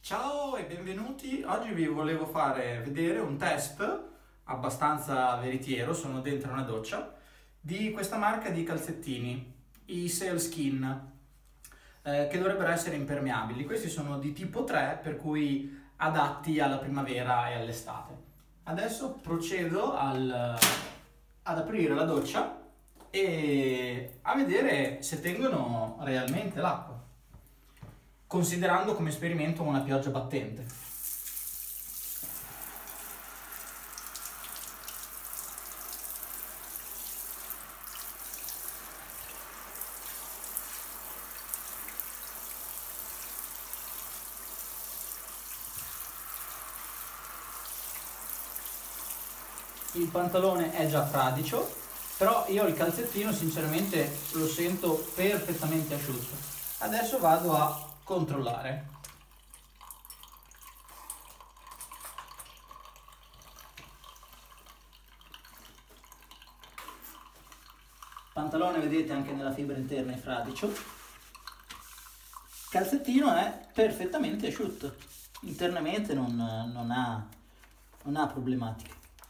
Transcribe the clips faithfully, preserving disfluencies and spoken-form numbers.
Ciao e benvenuti, oggi vi volevo fare vedere un test abbastanza veritiero, sono dentro una doccia, di questa marca di calzettini, i Sealskin, eh, che dovrebbero essere impermeabili. Questi sono di tipo tre, per cui adatti alla primavera e all'estate. Adesso procedo al- ad aprire la doccia e a vedere se tengono realmente l'acqua, considerando come esperimento una pioggia battente. Il pantalone è già fradicio, però io il calzettino sinceramente lo sento perfettamente asciutto. Adesso vado a controllare. Il pantalone, vedete, anche nella fibra interna è fradicio. Il calzettino è perfettamente asciutto, internamente non, non ha, non ha problematiche.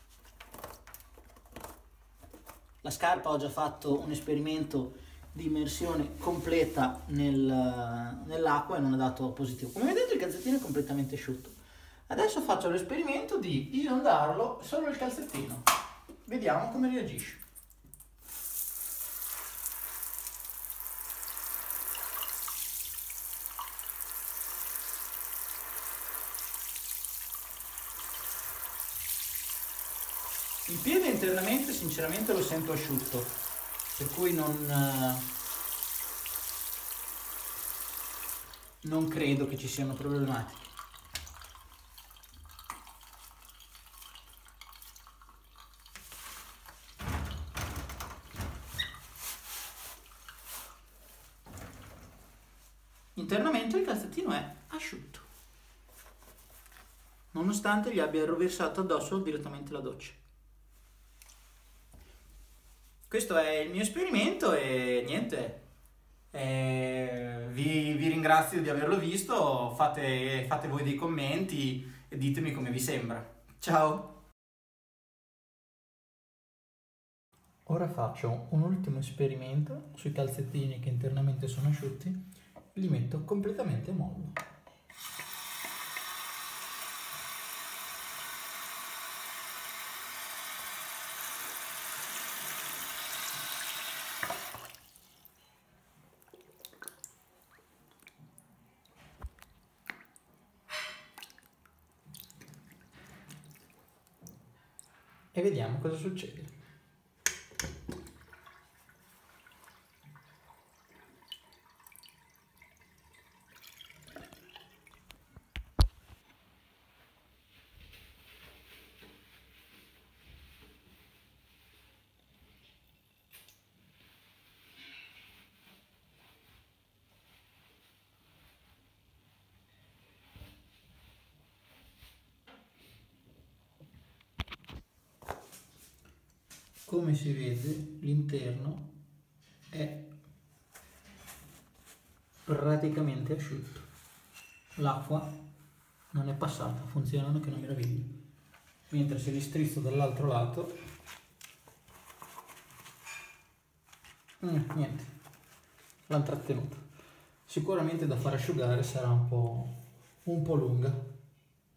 La scarpa, ho già fatto un esperimento di immersione completa nel, nell'acqua e non ha dato positivo. Come vedete il calzettino è completamente asciutto. Adesso faccio l'esperimento di inondarlo solo il calzettino. Vediamo come reagisce. Il piede internamente sinceramente lo sento asciutto, per cui non, non credo che ci siano problematiche. Internamente il calzettino è asciutto, nonostante gli abbia rovesciato addosso direttamente la doccia. Questo è il mio esperimento e niente, eh, vi, vi ringrazio di averlo visto, fate, fate voi dei commenti e ditemi come vi sembra. Ciao! Ora faccio un ultimo esperimento sui calzettini che internamente sono asciutti, li metto completamente a mollo. E vediamo cosa succede. Come si vede, l'interno è praticamente asciutto. L'acqua non è passata, funzionano che una meraviglia. Mentre se li strizzo dall'altro lato, mm, niente, l'hanno trattenuto. Sicuramente da far asciugare sarà un po', un po' lunga.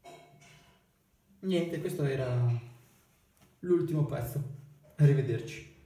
Niente, questo era l'ultimo pezzo. Arrivederci.